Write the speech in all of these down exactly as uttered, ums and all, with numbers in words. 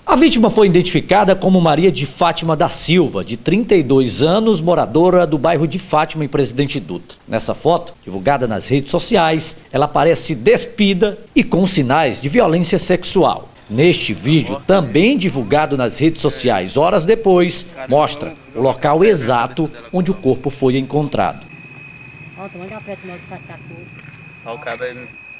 A vítima foi identificada como Maria de Fátima da Silva, de trinta e dois anos, moradora do bairro de Fátima, em Presidente Dutra. Nessa foto, divulgada nas redes sociais, ela aparece despida e com sinais de violência sexual. Neste vídeo, também divulgado nas redes sociais horas depois, mostra o local exato onde o corpo foi encontrado. Olha o cara,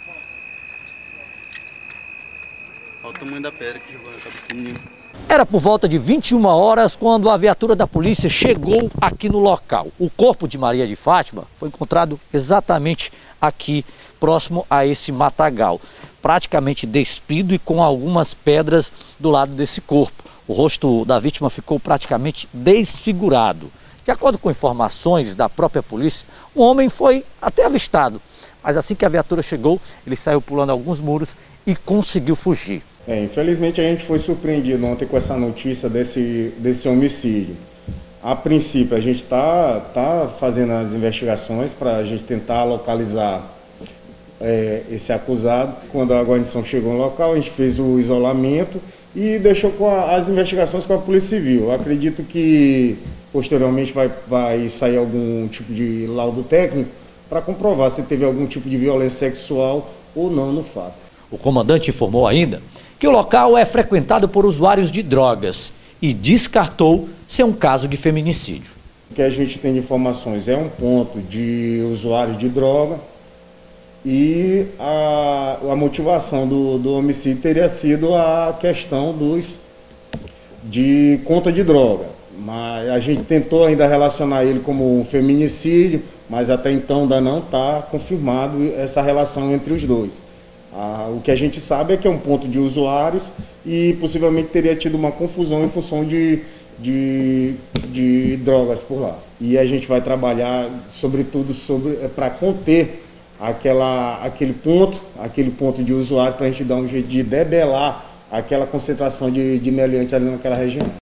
olha o tamanho da pedra que jogou na cabeça do menino. Era por volta de vinte e uma horas quando a viatura da polícia chegou aqui no local. O corpo de Maria de Fátima foi encontrado exatamente aqui, próximo a esse matagal, praticamente despido e com algumas pedras do lado desse corpo. O rosto da vítima ficou praticamente desfigurado. De acordo com informações da própria polícia, um homem foi até avistado, mas assim que a viatura chegou, ele saiu pulando alguns muros e conseguiu fugir. É, infelizmente a gente foi surpreendido ontem com essa notícia desse, desse homicídio. A princípio a gente está tá fazendo as investigações para a gente tentar localizar é, esse acusado. Quando a guarnição chegou no local, a gente fez o isolamento e deixou com a, as investigações com a Polícia Civil. Eu acredito que posteriormente vai, vai sair algum tipo de laudo técnico para comprovar se teve algum tipo de violência sexual ou não no fato. O comandante informou ainda que o local é frequentado por usuários de drogas e descartou ser um caso de feminicídio. O que a gente tem de informações é um ponto de usuário de droga e a, a motivação do, do homicídio teria sido a questão dos, de conta de droga. Mas a gente tentou ainda relacionar ele como um feminicídio, mas até então ainda não está confirmado essa relação entre os dois. Ah, o que a gente sabe é que é um ponto de usuários e possivelmente teria tido uma confusão em função de, de, de drogas por lá. E a gente vai trabalhar, sobretudo, sobre, para conter aquela, aquele ponto, aquele ponto de usuário, para a gente dar um jeito de debelar aquela concentração de, de meliantes ali naquela região.